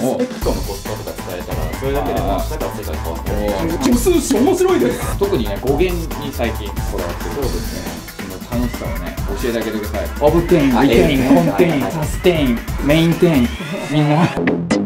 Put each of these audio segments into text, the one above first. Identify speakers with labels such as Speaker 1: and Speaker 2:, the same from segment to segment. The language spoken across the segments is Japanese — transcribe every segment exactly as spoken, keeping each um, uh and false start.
Speaker 1: スペクトのコスパとか使えたらそれだけでも明日から世界変わっちゃう。
Speaker 2: 助数詞面白いです。
Speaker 3: 特にね語源に最近こだわってる。そうですね。その楽しさをね教えてあげてください。オブテイン、リテイン、コンテイン、サステイン、メインテイン、みんな。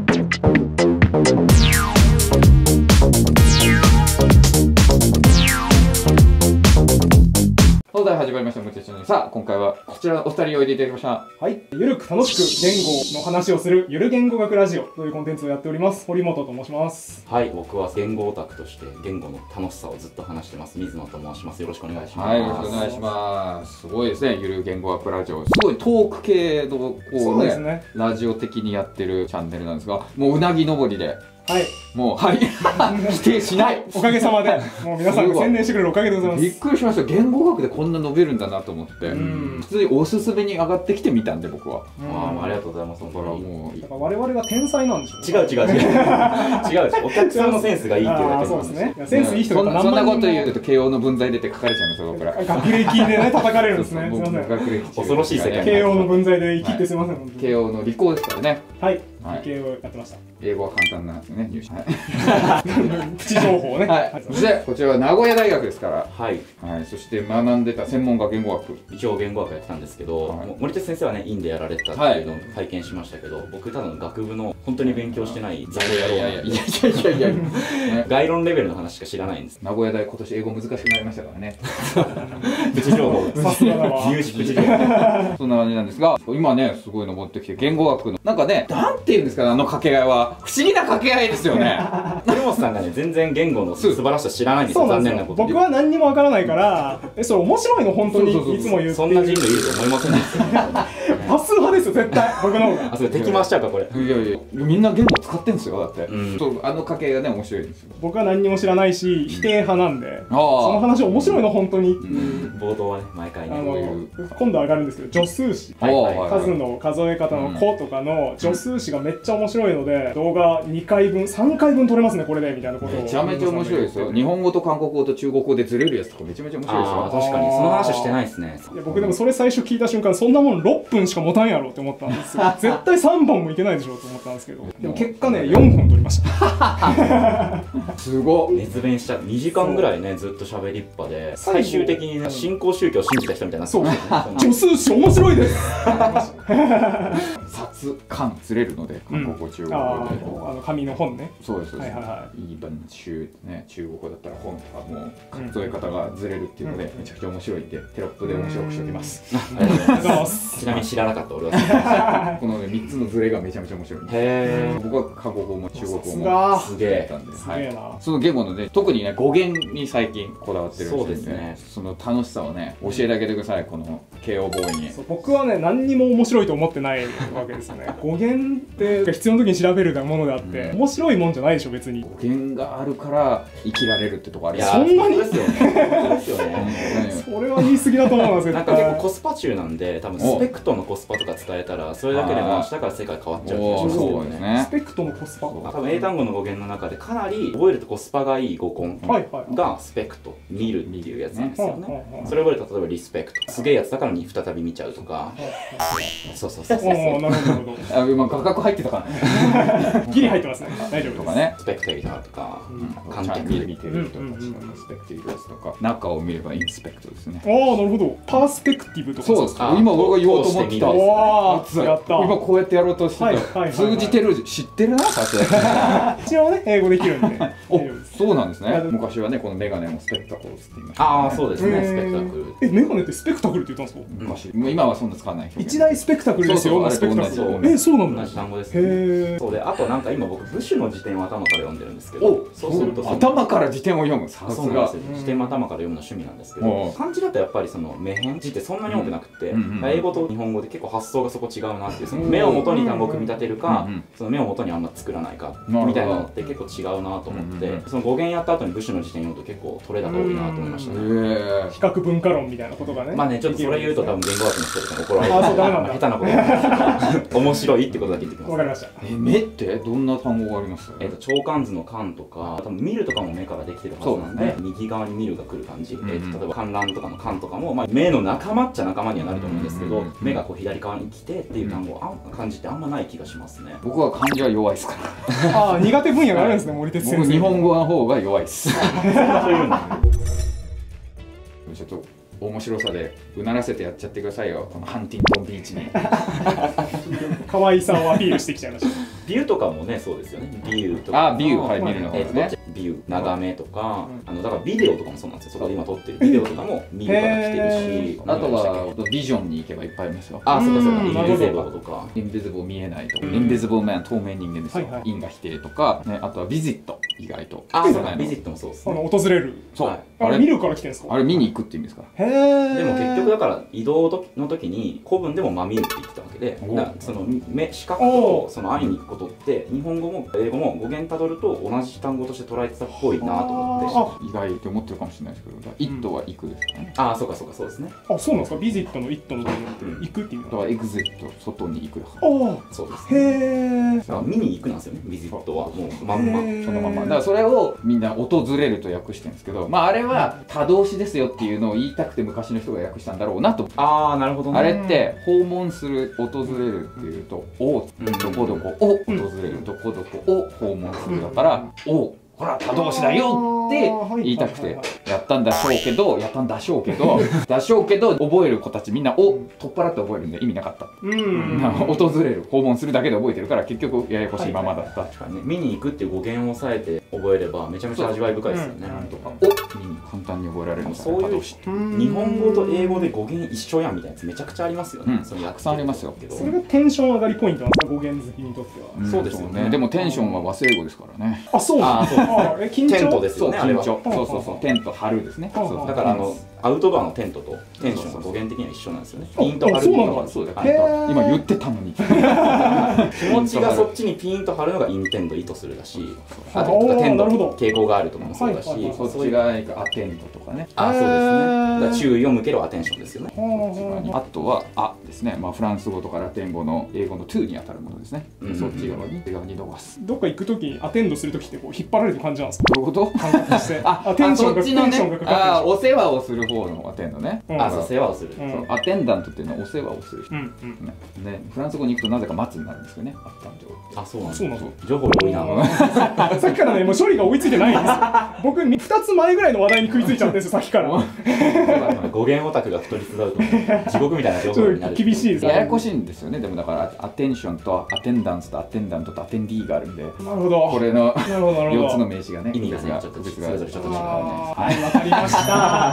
Speaker 3: 東大始まりました。むちゃちゃに。さあ今回はこちらのお二人をおいでいただきました。
Speaker 2: はい、ゆるく楽しく言語の話をするゆる言語学ラジオというコンテンツをやっております。堀本と申します。
Speaker 1: はい、僕は言語オタクとして言語の楽しさをずっと話してます水野と申します。よろしくお願いします。
Speaker 3: はい、よろしくお願いします。すごいですね、ゆる言語学ラジオ。すごいトーク系のこう
Speaker 2: そうです
Speaker 3: ね
Speaker 2: ね、
Speaker 3: ラジオ的にやってるチャンネルなんですが、もううなぎ登りで。
Speaker 2: はい、
Speaker 3: もうはい否定しない。
Speaker 2: おかげさまでもう皆さんが宣伝してくれるおかげでございます。
Speaker 3: びっくりしました。言語学でこんな伸びるんだなと思って、
Speaker 2: ん
Speaker 3: 普通におすすめに上がってきてみたんで僕は。
Speaker 1: ああ、ありがとうございます。
Speaker 3: だからもう
Speaker 2: だから我々が天才なんでしょう。
Speaker 1: 違う違う違う違う違う。お客さんのセンスがいいって言われて
Speaker 2: そう
Speaker 1: ます
Speaker 2: ですね。いやセンスいい人が
Speaker 3: そんなそんなこと言う
Speaker 2: う
Speaker 3: と慶応の分際出て書かれちゃいますよ僕ら。
Speaker 2: 学歴でね叩かれるんですね。すみません。
Speaker 3: 学歴
Speaker 1: 恐ろしい世界
Speaker 2: 慶応の分際で生きてすみません。本当に
Speaker 3: 慶応の理工ですからね。
Speaker 2: はい
Speaker 3: はい、
Speaker 2: 理系をやってました。
Speaker 3: 英語は簡単なんですよね、入試。はい、
Speaker 2: プチ情報ね。
Speaker 3: はい。そしてこちらは名古屋大学ですから。
Speaker 1: はい。
Speaker 3: はい。そして学んでた専門が言語学。
Speaker 1: 一応言語学やってたんですけど、
Speaker 3: はい、
Speaker 1: 森哲先生はね、院でやられてたっていうのを拝見しましたけど、僕ただの学部の本当に勉強してないザル野郎
Speaker 3: いやいやいやいやいやいや。
Speaker 1: 概論レベルの話しか知らないんです。
Speaker 3: 名古屋大今年英語難しくなりましたからね。
Speaker 1: プチ情報。
Speaker 2: さすがだわ。
Speaker 1: 入試プチ情報。
Speaker 3: そんな感じなんですが、今ねすごい登ってきて言語学のなんかね、なんていうんですかね、あの掛け合いは不思議な掛け合いですよね。
Speaker 1: 堀本さんがね全然言語の素晴らしさ知らないんですよ。残念なこと。
Speaker 2: 僕は何にもわからないから、えそれ面白いの本当にいつも言う。
Speaker 1: そんな人類いると思いませんでした。
Speaker 2: 多数派ですよ絶対僕の方が。
Speaker 1: あ、それ敵回しちゃうかこれ。
Speaker 3: いやいやみんな言語使ってんですよだって。
Speaker 1: うん、
Speaker 3: そうあの掛け合いがね面白いんですよ。
Speaker 2: 僕は何にも知らないし否定派なんで、
Speaker 3: そ
Speaker 2: の話面白いの本当に。
Speaker 1: 冒頭はね毎回ね。
Speaker 2: あの今度上がるんですけど助数詞、数の数え方の「こ」とかの助数詞がめっちゃ面白いので、動画にかいぶんさんかいぶん撮れますねこれでみたいなことを。
Speaker 3: めちゃめちゃ面白いですよ。日本語と韓国語と中国語でずれるやつとかめちゃめちゃ面白いですよ。
Speaker 1: あ、確かにその話はしてないですね。
Speaker 2: いや僕でもそれ最初聞いた瞬間、そんなもんろっぷんしか持たんやろって思ったんですよ。絶対さんぼんもいけないでしょと思ったんですけど、でも結果ねよんほん撮りました。
Speaker 3: すごっ。
Speaker 1: 熱弁しちゃう。にじかんぐらいねずっと喋りっぱで、最終的にね新興宗教を信じた人みたいな。
Speaker 2: そう助数詞面白いです。
Speaker 3: 札漢ずれるので韓国語中国語で、
Speaker 2: あの紙の本ね。
Speaker 3: そうですそうです。
Speaker 2: はいはいはい。
Speaker 3: いい番中ね中国語だったら本とかも数え方がずれるっていうのでめちゃくちゃ面白いんでテロップで面白くしておきます。
Speaker 1: ありがとうございます。ちなみに知らなかった俺は。
Speaker 3: このねみっつのずれがめちゃめちゃ面白いんで。
Speaker 1: へえ。
Speaker 3: 僕は韓国語も中国語も
Speaker 1: すげえ。
Speaker 2: すげえな。
Speaker 3: その言語のね特にね語源に最近こだわってるんで。
Speaker 1: そうですね。
Speaker 3: その楽しさをね教えてあげてくださいこの慶応ボーイに。
Speaker 2: 僕はね何にも面白いと思ってないわけですよね。語源って必要な時に調べるものであって、面白いもんじゃないでしょ別に。
Speaker 3: 語源があるから生きられるってとこあります。
Speaker 2: そんなに
Speaker 1: ですよね。ですよね。
Speaker 2: それは言い過ぎだと思うんですよ。
Speaker 1: なんか結構コスパ中なんで、多分スペクトのコスパとか使えたらそれだけでも明日から世界変わっちゃう気がしますよね。
Speaker 2: スペクトのコスパ。
Speaker 1: 多分英単語の語源の中でかなり覚えるとコスパがいい語根がスペクト、見るっていうやつなんですよね。それを覚えると例えばリスペクト、すげえやつだからに再び見ちゃうとか。そうそうそうそう。
Speaker 2: なるほどなるほど。
Speaker 3: あ、今画角入ってたか
Speaker 2: な。ギリ入ってますね。大丈夫です。
Speaker 3: とかね。
Speaker 1: スペクテーターとか、
Speaker 3: 観客見てる人たちのスペクティブとか、中を見ればインスペクトですね。
Speaker 2: ああ、なるほど。パースペクティブとか。
Speaker 3: そうです。今俺が言おうと思ってた。
Speaker 2: わあ、やった。
Speaker 3: 今こうやってやろうとしてた。通じてる、知ってるな、さすが。
Speaker 2: 一応ね、英語できるんで。
Speaker 3: お、そうなんですね。昔はね、このメガネもスペクタクルって言いました。
Speaker 1: ああ、そうですね、スペクタクル。
Speaker 2: え、メガネってスペクタクルって言ったんですか？
Speaker 3: 昔。今はそんな使わない。
Speaker 2: 一大スペクタクルですよ、スペクタクル。え、そうなんだ。
Speaker 1: 同じ単語です。へえ。そうで、あとなんか今僕ブッシュの辞典を頭から読んでるんですけど、
Speaker 3: そうすると頭から辞典を読む。さすが。
Speaker 1: 辞典も頭から読むの趣味なんですけど、漢字だとやっぱりその目偏字ってそんなに多くなくて、英語と日本語で結構発想がそこ違うなっていう、その目を元に単語を組み立てるか、その目を元にあんま作らないかみたいなのって結構違うなと思って、その語源やった後にブッシュの辞典読むと結構取れ高多いなと思いましたね。
Speaker 2: 比較文化論みたいなことがね。
Speaker 1: まあね、ちょっとそれ言うと多分言語学の人とかに怒られる。あ、そうダメなんだ。下手なこと言う。面白いってことだけ言ってきます。
Speaker 2: わかりました。
Speaker 3: え、目ってどんな単語があります？
Speaker 1: えっと長漢図の漢とか、多分見るとかも目からできてるはずなんで、右側に見るが来る感じ。えっと例えば観覧とかの観とかもまあ目の仲間っちゃ仲間にはなると思うんですけど、目がこう左側にに来てっていう単語、あん漢字ってあんまない気がしますね。
Speaker 3: 僕は漢字は弱いですから。
Speaker 2: ああ、苦手分野があるんですね、森哲先生。
Speaker 3: 僕日本語の方が弱いです。
Speaker 1: そういうの
Speaker 3: ちょっと面白さでうならせてやっちゃってくださいよ、このハンティントンビーチに。
Speaker 2: 可愛さをアピールしてきちゃいました。
Speaker 1: ビューとかもね、そうですよね。ビューとか。
Speaker 3: あ、ビュー、はい、見るの方ですね。
Speaker 1: ビュー、眺めとか、あのだからビデオとかもそうなんですよ。そこで今撮ってるビデオとかも見るから来てるし、
Speaker 3: あとはビジョンに行けばいっぱいありますよ。
Speaker 1: あ、そうかそうか。インビゼブルとか。
Speaker 3: インビゼブル見えないとか、インビゼブルマン透明人間ですよ。インが否定とか、ね、あとはビジット意外と。
Speaker 1: あ、そうか。ビジットもそうです。
Speaker 2: あの訪れる。
Speaker 3: そう。
Speaker 2: あれ見るから来てるんですか。
Speaker 3: あれ見に行くって意味ですか。
Speaker 2: へえ。
Speaker 1: でも結局だから移動の時に古文でもま見るって言ってたわけで、その目視覚とその会いに行くことって日本語も英語も語源たどると同じ単語として捉えてたっぽいなと思って。
Speaker 3: 意外って思ってるかもしれないですけど、イットは行くですからね。
Speaker 1: ああ、そうかそうか、そうですね。
Speaker 2: あ、そうなんですか。ビジットのイットの部分って行くっていうの。
Speaker 3: だからエグジット、外に行くだか
Speaker 2: ら。ああ、
Speaker 1: そうです。
Speaker 2: へえ。
Speaker 1: 見に行くなんですよね。ビジットはもうまんま
Speaker 3: そのまま。だからそれをみんな訪れると訳してるんですけど、まああれは他動詞ですよっていうのを言いたくて昔の人が訳したんだろうなと。
Speaker 1: ああ、なるほどね。
Speaker 3: あれって訪問する、訪れるっていうと、おどこどこを訪れる、どこどこを訪問するだから、おほら他動詞だよって言いたくてやったんだしょうけど、やったんだしょうけど、だしょうけど覚える子たちみんなお取っ払って覚えるんで意味なかった。訪れる、訪問するだけで覚えてるから結局ややこしいままだった。
Speaker 1: 確かにね、見に行くっていう語源を押さえて覚えればめちゃめちゃ味わい深いですよね。
Speaker 3: なんとかお見に簡単に覚えられるんですよね。
Speaker 1: そういう日本語と英語で語源一緒やんみたいなやつめちゃくちゃありますよね。
Speaker 3: たくさんありますよ。
Speaker 2: それがテンション上がりポイントなんですか、語源好きにとっては。
Speaker 1: そうですよね。
Speaker 3: でもテンションは和製語ですからね。
Speaker 2: あ、そうなんですか。え、緊張
Speaker 1: テントですよね、あれは。
Speaker 3: そうそうそう、テント張るですね。
Speaker 1: だからあのアウトドアのテントとテンションが語源的には一緒なんですよね。ピンと張る
Speaker 2: そうなんだ。
Speaker 3: そうだ。今言ってたのに。気
Speaker 1: 持ちがそっちにピンと張るのがインテンド、意図するだし、あとテント傾向があるとかもそうだし、
Speaker 3: そっちがアテントとかね。
Speaker 1: あ、そうですね。だから注意を向けるアテンションですよね。
Speaker 3: あとはあですね。まあフランス語とかラテン語の英語のトゥに当たるものですね。そっち側に側に伸ばす。
Speaker 2: どっか行くときにアテンドするときってこう引っ張られる感じなんですか。
Speaker 3: どういうこと？
Speaker 2: あ、テンションがテンションがかかってる。
Speaker 3: あ、お世話をする方のアテンドね。
Speaker 1: あ、そう、世話をする。
Speaker 3: アテンダントっていうのはお世話をする人。ね、フランス語に行くとなぜか待つになるんですよね。
Speaker 1: あ、そうなんです。
Speaker 2: そうなんです。
Speaker 1: 情報量多いな。
Speaker 2: さっきからね、もう処理が追いついてないんですよ。僕ふたつまえぐらいの話題に食いついちゃってんですよ、さっきから。
Speaker 1: 語源オタクが太りつだうと地獄みたいな情報になる。
Speaker 2: 厳しいです。
Speaker 3: ややこしいんですよね。でもだからアテンションとアテンダンスとアテンダントとアテンディーがあるんで。なる
Speaker 2: ほど。
Speaker 3: これのよっつの名詞がね、
Speaker 1: 意味がね、ちょっとそれぞれちょっと違うね。
Speaker 2: はい、わかりました。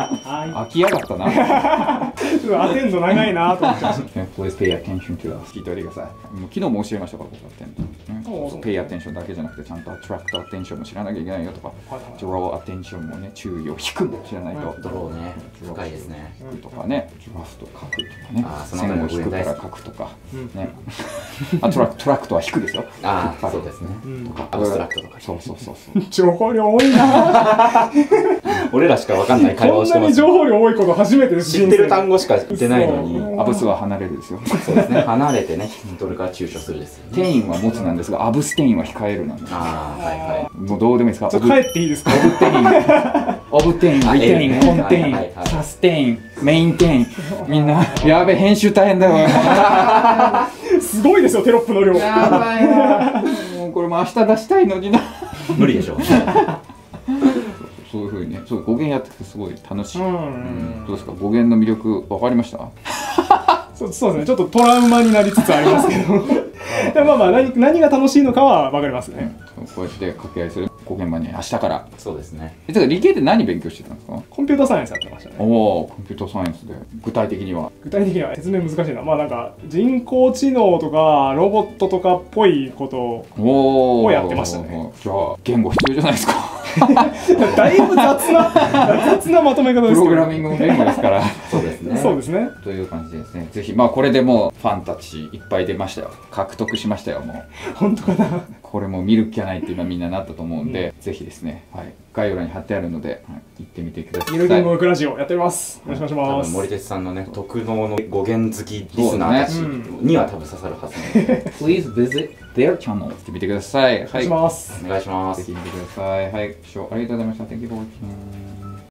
Speaker 3: 飽きやがったな。
Speaker 2: アテンド長いなと思っちゃう。
Speaker 3: Please pay attention to us。聞いておいてください。もう昨日も教えましたから、僕アテンド。pay attention だけじゃなくて、ちゃんと attract attention も知らなきゃいけないよとか、draw attention もね、注意を引くも知らないと。
Speaker 1: ドローね、深いですね。
Speaker 3: 引くとかね、draft 書くとかね、線を引くから書くとか、ね。あ、トラクトラクトは引くですよ。
Speaker 1: ああ、そうですね。アブストラクトとか。
Speaker 3: そうそうそうそう。
Speaker 2: 情報量多いな。
Speaker 1: 俺らしかわかんない会話をしてます。
Speaker 2: こんなに情報量多いこと初めてです。
Speaker 1: 知ってる単語しか言ってないのに。
Speaker 3: アブスは離れるですよ。
Speaker 1: そうですね。離れてね、取るから躊躇するですよね。
Speaker 3: テインは持つなんですが、アブステインは控えるなんです。
Speaker 1: ああ、はいはい。
Speaker 3: もうどうでもいいですか。
Speaker 2: ちょっと帰っていいですか。
Speaker 3: オブテイン、オブテイン、リテイン、コンテイン、サステイン、メインテイン。みんな、やべ、編集大変だよ。
Speaker 2: すごいですよ、テロップの量。
Speaker 3: やばいな。もうこれも明日出したいのにな。
Speaker 1: 無理でしょ。
Speaker 3: そういうふうにね、そう語源やっててすごい楽しい。どうですか、語源の魅力分かりました？
Speaker 2: そうそうですね、ちょっとトラウマになりつつありますけど。まあまあ何何が楽しいのかは分かりますね。
Speaker 3: こうやって掛け合いする語源マニア明日から。
Speaker 1: そうですね。
Speaker 3: え、だから理系で何勉強してたんですか？
Speaker 2: コンピューターサイエンスやってましたね。
Speaker 3: おお、コンピューターサイエンスで具体的には？
Speaker 2: 具体的には説明難しいな。まあなんか人工知能とかロボットとかっぽいことをやってましたね。
Speaker 3: じゃあ言語必要じゃないですか。
Speaker 2: だいぶ雑な雑なまとめ方ですけど。
Speaker 3: プログラミングの言語ですから。
Speaker 1: そうですね。
Speaker 2: そうですね。
Speaker 3: という感じですね。ぜひまあこれでもうファンたちいっぱい出ましたよ。獲得しましたよもう。
Speaker 2: 本当かな。
Speaker 3: これも見る気がないって今みんななったと思うんで、うん、ぜひですね、はい、概要欄に貼ってあるので、はい、行ってみてください。
Speaker 2: ゆる言語学ラジオやっております。よろしくお願いします。
Speaker 1: 森哲さんのね特能の語源好きリスナーたちには多分刺さるはずなので。
Speaker 3: Please visit their channel って見てください。
Speaker 2: お願いします。
Speaker 1: お願いします。
Speaker 3: ぜひ見てください。はい、ご視聴ありがとうございました。Thank you for watching.